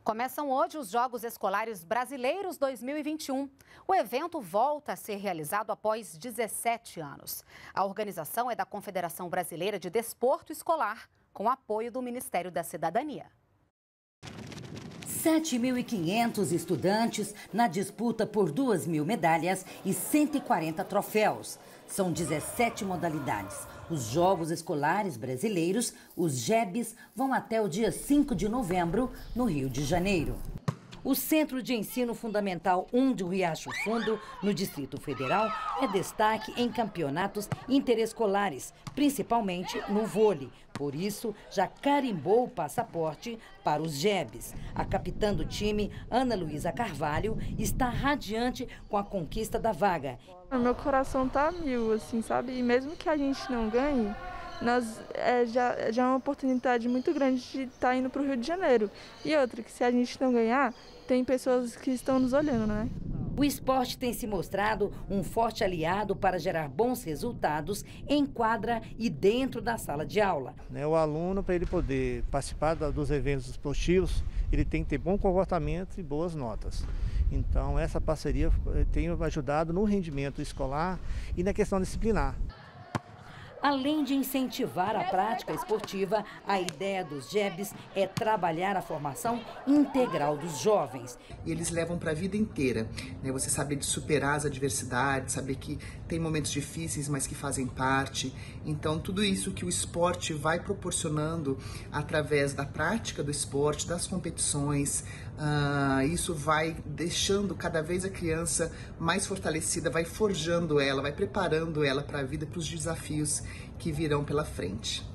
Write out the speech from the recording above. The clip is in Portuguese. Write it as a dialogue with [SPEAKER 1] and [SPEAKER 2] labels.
[SPEAKER 1] Começam hoje os Jogos Escolares Brasileiros 2021. O evento volta a ser realizado após 17 anos. A organização é da Confederação Brasileira de Desporto Escolar, com apoio do Ministério da Cidadania.
[SPEAKER 2] 7.500 estudantes na disputa por 2.000 medalhas e 140 troféus. São 17 modalidades. Os Jogos Escolares Brasileiros, os JEBs, vão até o dia 5 de novembro, no Rio de Janeiro. O Centro de Ensino Fundamental 1 de Riacho Fundo, no Distrito Federal, é destaque em campeonatos interescolares, principalmente no vôlei. Por isso, já carimbou o passaporte para os JEBs. A capitã do time, Ana Luísa Carvalho, está radiante com a conquista da vaga.
[SPEAKER 3] Meu coração tá a mil, assim, sabe? E mesmo que a gente não ganhe, já é uma oportunidade muito grande de estar indo para o Rio de Janeiro. E outra, que se a gente não ganhar, tem pessoas que estão nos olhando, né?
[SPEAKER 2] O esporte tem se mostrado um forte aliado para gerar bons resultados em quadra e dentro da sala de aula.
[SPEAKER 4] O aluno, para ele poder participar dos eventos esportivos, ele tem que ter bom comportamento e boas notas. Então, essa parceria tem ajudado no rendimento escolar e na questão disciplinar.
[SPEAKER 2] Além de incentivar a prática esportiva, a ideia dos JEBs é trabalhar a formação integral dos jovens.
[SPEAKER 5] E eles levam para a vida inteira, né? Você saber de superar as adversidades, saber que tem momentos difíceis, mas que fazem parte. Então, tudo isso que o esporte vai proporcionando através da prática do esporte, das competições, isso vai deixando cada vez a criança mais fortalecida, vai forjando ela, vai preparando ela para a vida, para os desafios que virão pela frente.